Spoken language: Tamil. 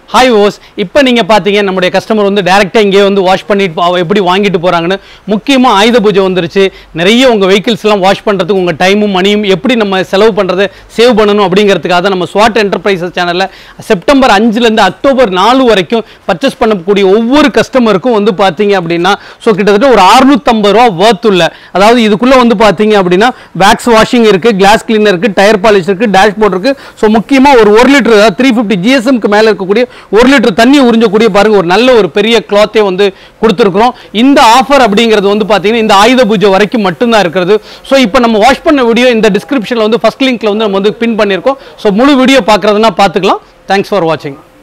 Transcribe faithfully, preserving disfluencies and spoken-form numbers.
ஹாய் ஓஸ் இப்போ நீங்கள் பார்த்தீங்க நம்முடைய கஸ்டமர் வந்து டேரெக்டாக இங்கே வந்து வாஷ் பண்ணிட்டு எப்படி வாங்கிட்டு போகிறாங்கன்னு. முக்கியமாக ஆயுத பூஜை வந்துருச்சு. நிறைய உங்கள் வெஹிக்கிள்ஸ்லாம் வாஷ் பண்ணுறதுக்கு உங்கள் டைமும் மணியும் எப்படி நம்ம செலவு பண்ணுறதை சேவ் பண்ணணும் அப்படிங்கிறதுக்காக நம்ம ஸ்வாட் என்டர்பிரைசஸ் சேனலில் செப்டம்பர் அஞ்சுலேருந்து அக்டோபர் நாலு வரைக்கும் பர்ச்சேஸ் பண்ணக்கூடிய ஒவ்வொரு கஸ்டமருக்கும் வந்து பார்த்தீங்க அப்படின்னா ஸோ கிட்டத்தட்ட ஒரு அறுநூற்றம்பது ரூபா வர்த் உள்ள, அதாவது இதுக்குள்ளே வந்து பார்த்தீங்க அப்படின்னா வேக்ஸ் வாஷிங் இருக்குது, கிளாஸ் கிளீனர் இருக்குது, டயர் பாலிஷ் இருக்குது, டேஷ்போர்ட் இருக்குது. ஸோ முக்கியமாக ஒரு ஒரு லிட்டர் அதாவது த்ரீ ஃபிஃப்டி ஜிஎஸ்எம்க்கு மேலே இருக்கக்கூடிய ஒரு லிட்டர் தண்ணி உறிஞ்சக்கூடிய பாருங்க ஒரு நல்ல ஒரு பெரிய கிளாத்தே வந்து கொடுத்துருக்கிறோம். இந்த ஆஃபர் அப்படிங்கிறது வந்து பார்த்தீங்கன்னா இந்த ஆயுத பூஜை வரைக்கும் மட்டும்தான் இருக்கிறது. ஸோ இப்போ நம்ம வாஷ் பண்ண வீடியோ இந்த டிஸ்கிரிப்ஷனில் வந்து ஃபர்ஸ்ட் லிங்க்ல வந்து நம்ம வந்து பின் பண்ணியிருக்கோம். ஸோ முழு வீடியோ பார்க்குறதுனா பார்த்துக்கலாம். தேங்க்ஸ் ஃபார் வாட்சிங்.